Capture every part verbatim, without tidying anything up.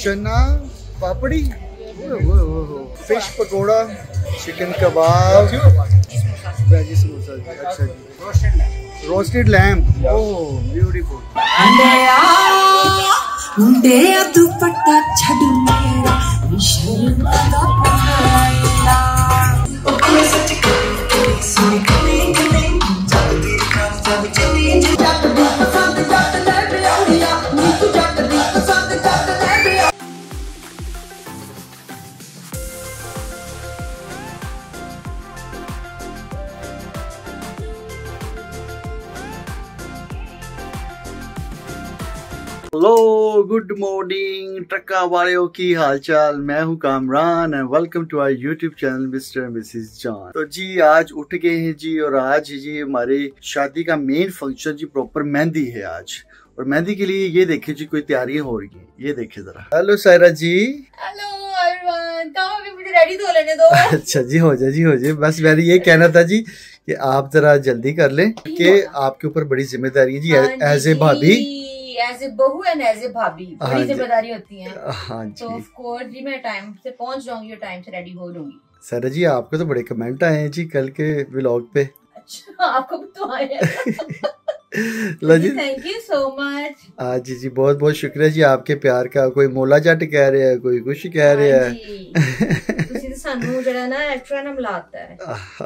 चना papdi, fish pakora, chicken कबाब, veggie samosa जी। अच्छा जी, roasted lamb, oh beautiful. Dupatta छड़ मेरा हेलो गुड मॉर्निंग ट्रक्का वालों की हाल चाल। मैं हूं Kamran and welcome to our YouTube channel mister and missus John. तो जी आज उठ गए हैं जी, और आज जी हमारी शादी का मेन फंक्शन जी प्रॉपर मेहंदी है आज, और मेहंदी के लिए ये देखे जी कोई तैयारियां हो रही हैं, ये देखे जरा। Hello Saira ji. Hello everyone, कहाँ भी मुझे रेडी तो लेने दो। अच्छा जी, हो जाए जी हो जाए। बस मैंने ये कहना था जी कि आप जरा जल्दी कर लें कि आपके ऊपर बड़ी जिम्मेदारी है जी एज ए भाभी, एज ए बहू एंड एज ए भाभी बड़ी जिम्मेदारी होती है। हाँ जी, तो ऑफ कोर्स जी मैं टाइम से पहुंच जाऊंगी और टाइम से रेडी हो लूंगी। सायरा जी आपको तो बड़े कमेंट आए हैं जी कल के व्लॉग पे। अच्छा, आपको भी तो आए हैं। लो जी, थैंक यू सो मच। हाँ जी जी, बहुत बहुत शुक्रिया जी आपके प्यार का। कोई मोला जट कह रहे हैं, कोई कुछ कह रहे हैं। सानू जरा ना एक्स्ट्रा ना मिलाता है।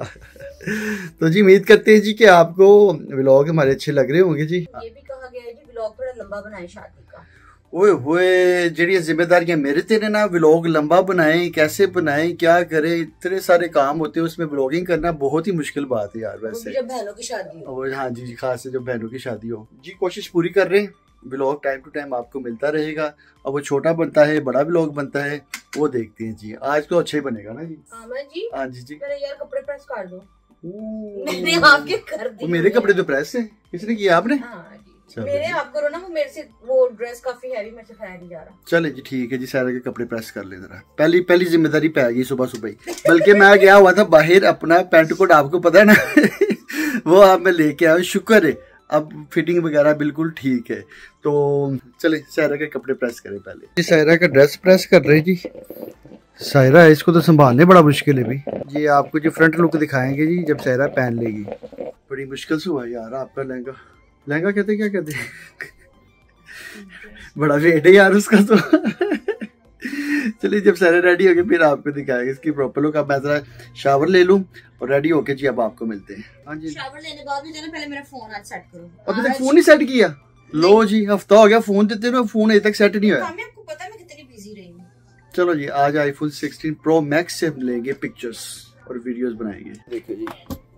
तो जी उम्मीद करते हैं जी कि आपको व्लॉग हमारे अच्छे लग रहे होंगे जी। ये भी कहा गया है जी व्लॉग थोड़ा लंबा बनाए शादी का। ओए होए, जेडी जिम्मेदारियां मेरे तेरे ना, व्लॉग लंबा बनाएं, कैसे बनाएं, क्या करें, इतने सारे काम होते हैं, उसमें व्लॉगिंग करना बहुत ही मुश्किल बात है यार। वैसे जब बहनों की शादी हो। हाँ जी जी, खास से जब बहनों की शादी हो जी। कोशिश पूरी कर रहे हैं, व्लॉग टाइम टू टाइम आपको मिलता रहेगा। अब वो छोटा बनता है बड़ा व्लॉग बनता है, वो देखते हैं जी। आज तो अच्छा ही बनेगा ना जी। जी हाँ जी जी, मेरे यार कपड़े प्रेस कर दो। मैंने आपके कर दिए। मेरे कपड़े तो प्रेस है, किसने किया आपने? हाँ जी, मेरे आप करो ना, वो मेरे से वो ड्रेस काफी हैवी, मेरे से खाया नहीं जा रहा। चले जी ठीक है जी, सारे के कपड़े प्रेस कर ले जरा। पहली पहली जिम्मेदारी पे आ गई सुबह सुबह ही। बल्कि मैं गया हुआ था बाहर, अपना पेंट कोट आपको पता है ना वो आप मैं लेके आया, शुक्र है अब फिटिंग वगैरह बिल्कुल ठीक है। तो चले सायरा के कपड़े प्रेस करें पहले जी। सायरा का ड्रेस प्रेस कर रहे जी। सायरा है, इसको तो संभालने बड़ा मुश्किल है भी जी। आपको जो फ्रंट लुक दिखाएंगे जी जब सायरा पहन लेगी। बड़ी मुश्किल से हुआ यार आपका लहंगा। लहंगा कहते क्या कहते बड़ा वेट है यार उसका तो। चलिए जब सारे रेडी हो गए फिर आपको दिखाएंगे इसकी प्रॉपर लुक। अब मैं जरा शावर ले लूं और रेडी होके जी अब आपको मिलते हैं। हाँ जी, शावर लेने के बाद भी पहले मेरा फोन आज सेट करो। अभी तक फोन नहीं सेट किया? लो जी, हफ्ता हो गया फोन देते हुए, फोन अभी तक सेट नहीं हुआ। आपको पता है मैं कितनी बिजी रही हूं। चलो जी, आज आईफोन सिक्सटीन प्रो मैक्स से हम लेंगे पिक्चर्स और वीडियोस बनाएंगे। देखो जी,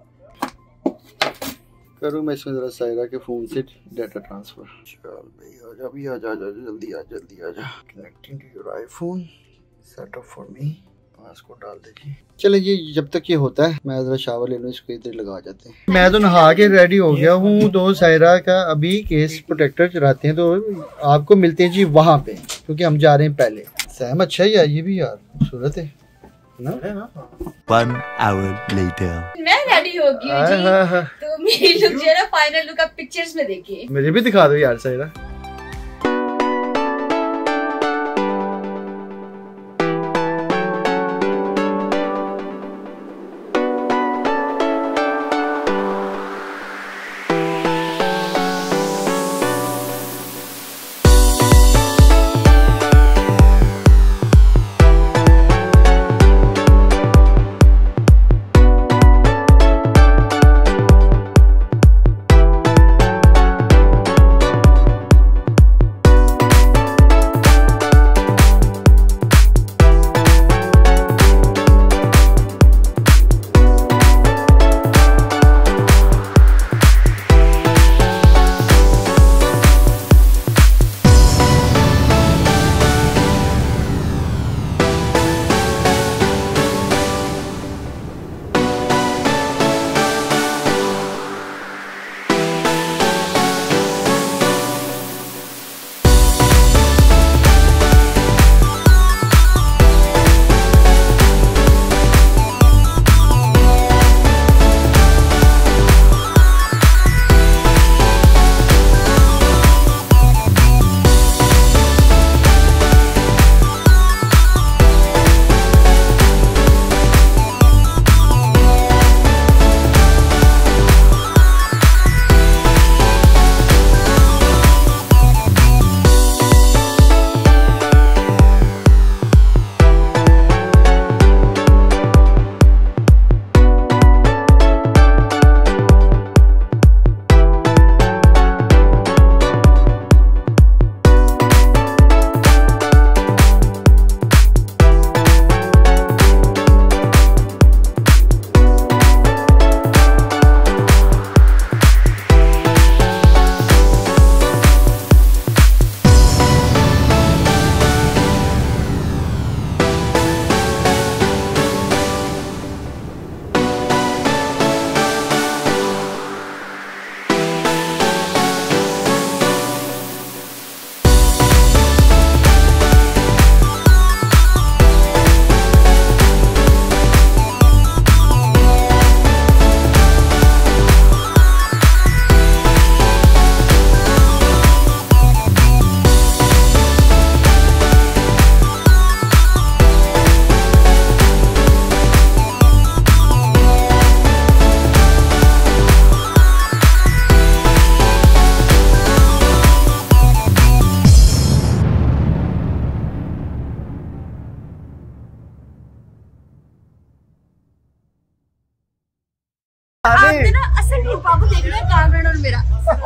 करूँ मैं इसमें जरा सायरा के फोन से डाटा ट्रांसफर। चल भाई आजा भी आजा आजा, जल्दी आ जल्दी आजा। Connecting to your iPhone, set up for me. Passcode डाल दे जी। चले जी, जब तक ये होता है मैं जरा शावर ले लूँ, इसको इधर लगा जाते हैं। मैं तो नहा के रेडी हो गया हूँ। तो सायरा का अभी केस प्रोटेक्टर चलाते हैं, तो आपको मिलते हैं जी वहाँ पे, क्योंकि हम जा रहे हैं पहले। सैम अच्छा ही है ये भी यार, खूबसूरत है ना। One hour later. मैं रेडी हो गई हूं जी। तो मेरी लुक जो है ना, फाइनल लुक आप पिक्चर्स में देखिए। मुझे भी दिखा दो यार सायरा। आपने ना असल में बाबू देख रहे हैं कैमरा और मेरा।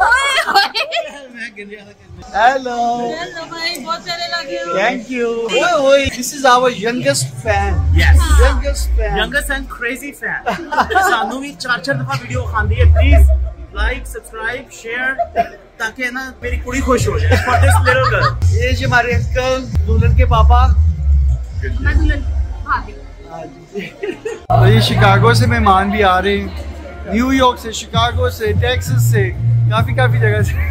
हेलो हेलो भाई, बहुत प्यारे लगे हो। Thank you. ओए ओए, this is our youngest fan. Yes. Youngest fan, Youngest and crazy fan. सानू भी चार चार दफा वीडियो खांदी है। प्लीज लाइक, सब्सक्राइब, शेयर, ताकि ना मेरी कुड़ी खुश हो जाए। For this little girl. ये जी हमारे अंकल, दुल्हन के पापा। मैं दुल्हन भाभी। तो ये शिकागो से मेहमान भी आ रहे हैं, न्यूयॉर्क से, शिकागो से, टेक्सास से, काफी काफी जगह से।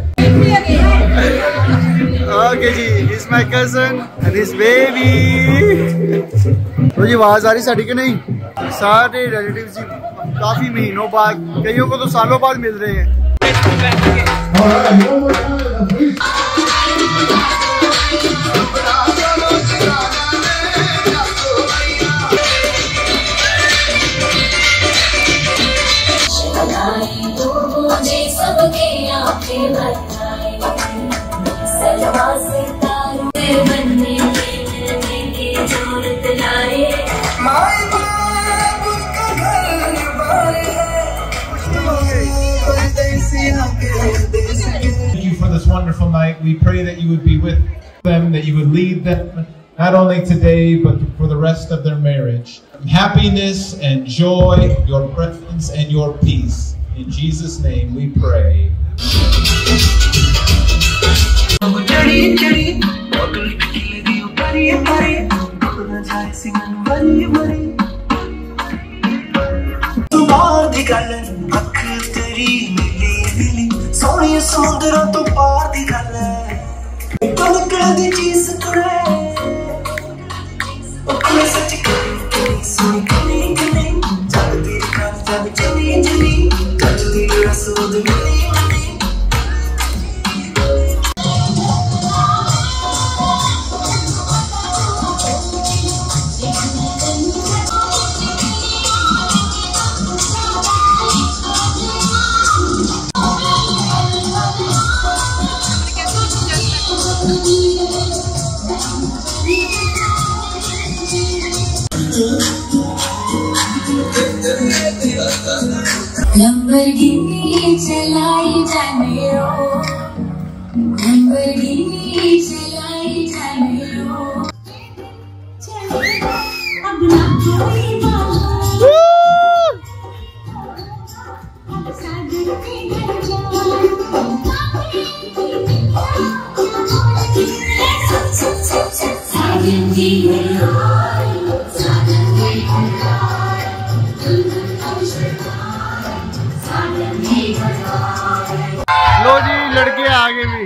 ओके जी, is my cousin and his baby. तो ये आवाज आ रही साड़ी के नहीं, सारे रिलेटिव्स जी काफी महीनों बाद, कईयों को तो सालों बाद मिल रहे हैं। Thank you for this wonderful night. We pray that you would be with them, that you would lead them, not only today, but for the rest of their marriage. Happiness and joy, your presence and your peace. In Jesus' name we pray. Sonia समुद्रों तो पार दी गल है, कलकल दी चीज कुड़े, okay सच कहीं सुनी कहीं कहीं, जग दी कान जग जनी जनी, जग दी रसूद मिली मिली। लंबरगिनी चलाई जाने रो, लंबरगिनी चलाई जाने रो, अब ना कोई बात, अब सागर के घर जाओ, सागर की लो जी, लड़के आगे भी।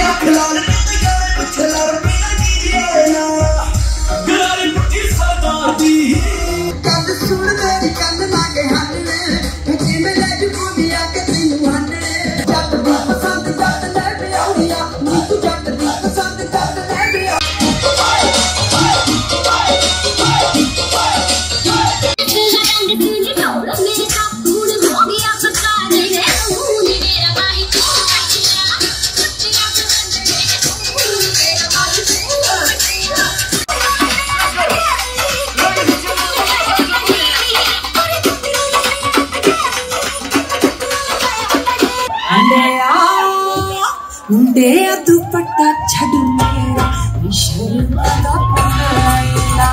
मुंडे दुपट्टा छड़ मेरा शर्म दा पायला,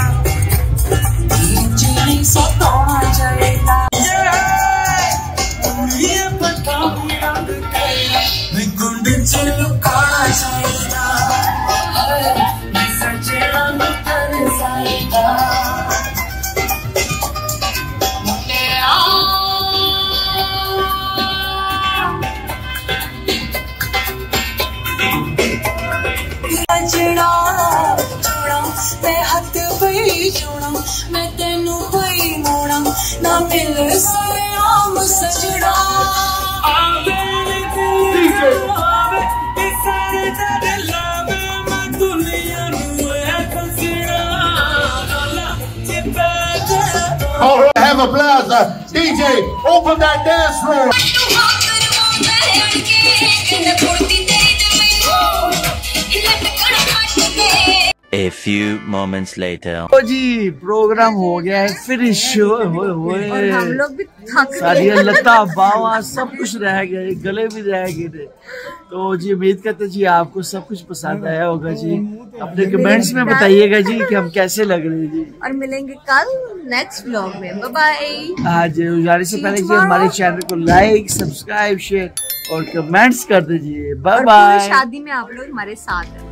जी सताना जाएगा, ये पता मेरा मैं गुंड से लुकाना जाएगा, मैं सजेला मैं कर जाएगा। मैं हथ पई चुना, मैं तेनू पई मोड़ा, ना मिल सारे आम सजना, आवे आवे सारे तेरे लावे, मैं दुनिया नू है खसना, All right, have a blast. D J, open that dance floor. A few moments later. तो जी प्रोग्राम हो गया है फिनिश। और हम लोग भी थक सारी गए। लता बावा सब कुछ रह गए, गले भी रह गए थे। तो जी उम्मीद करते जी आपको सब कुछ पसंद आया होगा जी। अपने कमेंट्स में बताइएगा जी कि हम कैसे लग रहे हैं जी। और मिलेंगे कल नेक्स्ट व्लॉग में। Bye bye. आज जाने से पहले जी हमारे चैनल को लाइक सब्सक्राइब शेयर और कमेंट्स कर दीजिए। बाय और बाय। पूरी शादी में आप लोग हमारे साथ हैं।